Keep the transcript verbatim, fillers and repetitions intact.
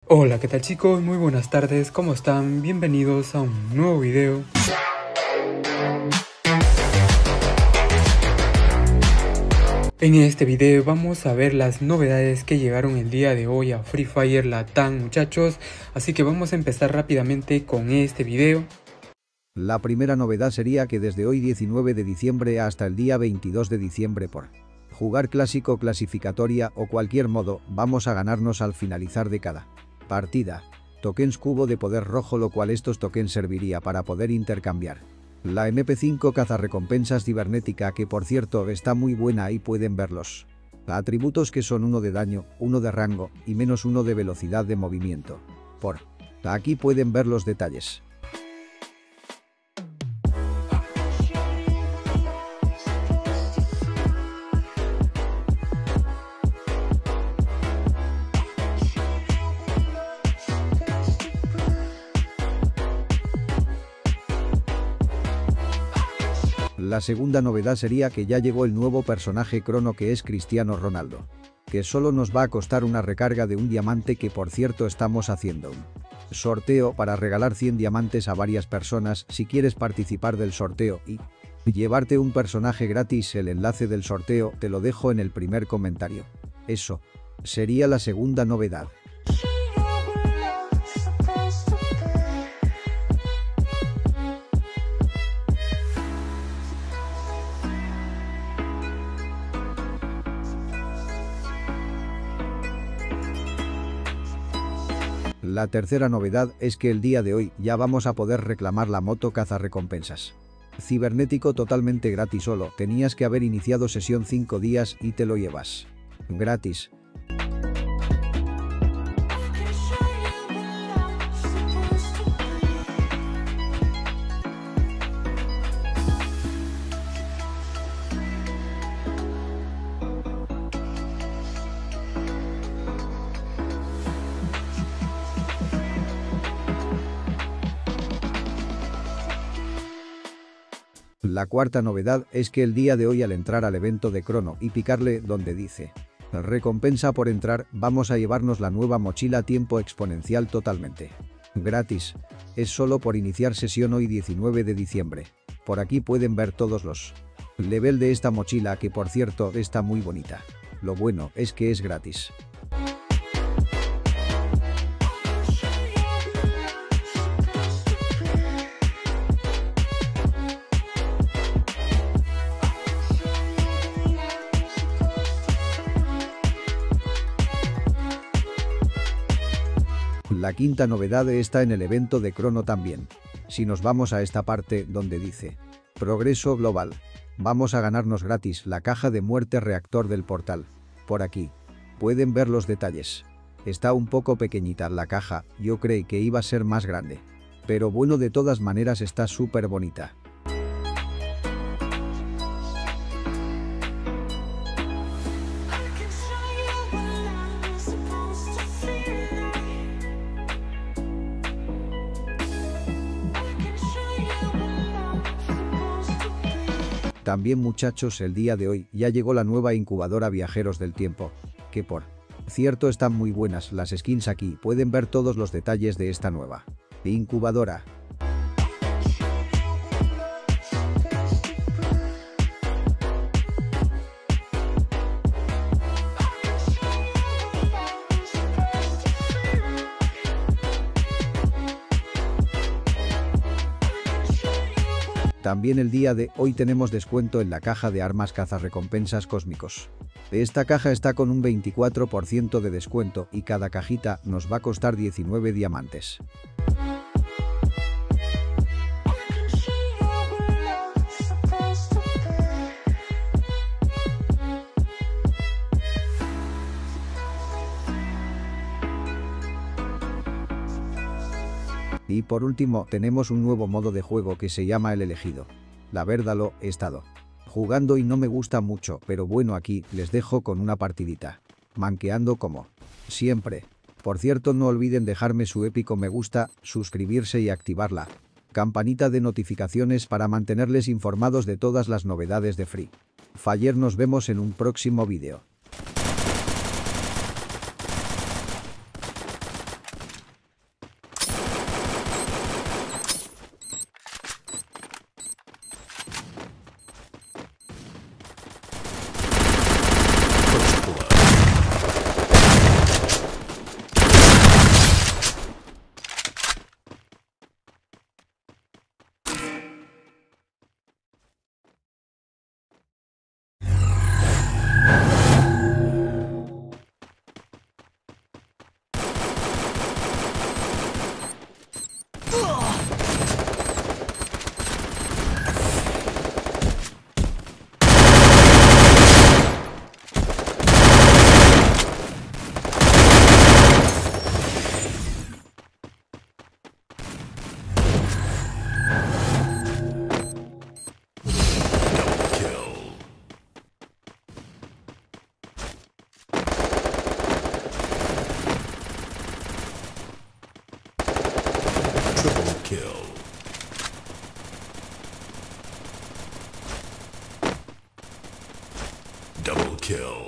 Hola, ¿qué tal chicos? Muy buenas tardes, ¿cómo están? Bienvenidos a un nuevo video. En este video vamos a ver las novedades que llegaron el día de hoy a Free Fire Latam, muchachos, así que vamos a empezar rápidamente con este video. La primera novedad sería que desde hoy diecinueve de diciembre hasta el día veintidós de diciembre por jugar clásico, clasificatoria o cualquier modo, vamos a ganarnos al finalizar de cada partida tokens cubo de poder rojo, lo cual estos tokens serviría para poder intercambiar la eme pe cinco cazarrecompensas cibernética, que por cierto está muy buena y pueden verlos atributos, que son uno de daño, uno de rango y menos uno de velocidad de movimiento. Por aquí pueden ver los detalles. La segunda novedad sería que ya llegó el nuevo personaje Crono, que es Cristiano Ronaldo, que solo nos va a costar una recarga de un diamante, que por cierto estamos haciendo un sorteo para regalar cien diamantes a varias personas. Si quieres participar del sorteo y llevarte un personaje gratis, el enlace del sorteo te lo dejo en el primer comentario. Eso sería la segunda novedad. La tercera novedad es que el día de hoy ya vamos a poder reclamar la moto cazarrecompensas cibernético totalmente gratis. Solo tenías que haber iniciado sesión cinco días y te lo llevas gratis. La cuarta novedad es que el día de hoy, al entrar al evento de Crono y picarle donde dice recompensa por entrar, vamos a llevarnos la nueva mochila tiempo exponencial totalmente gratis. Es solo por iniciar sesión hoy diecinueve de diciembre. Por aquí pueden ver todos los level de esta mochila, que por cierto está muy bonita. Lo bueno es que es gratis. La quinta novedad está en el evento de Crono también. Si nos vamos a esta parte donde dice progreso global, vamos a ganarnos gratis la caja de muerte reactor del portal. Por aquí pueden ver los detalles. Está un poco pequeñita la caja, yo creí que iba a ser más grande, pero bueno, de todas maneras está súper bonita. También, muchachos, el día de hoy ya llegó la nueva incubadora Viajeros del Tiempo, que por cierto están muy buenas las skins. Aquí pueden ver todos los detalles de esta nueva incubadora. También el día de hoy tenemos descuento en la caja de armas cazarrecompensas cósmicos. Esta caja está con un veinticuatro por ciento de descuento y cada cajita nos va a costar diecinueve diamantes. Y por último tenemos un nuevo modo de juego que se llama el elegido. La verdad lo he estado jugando y no me gusta mucho, pero bueno, aquí les dejo con una partidita, manqueando como siempre. Por cierto, no olviden dejarme su épico me gusta, suscribirse y activar la campanita de notificaciones para mantenerles informados de todas las novedades de Free Fire. Nos vemos en un próximo vídeo. kill.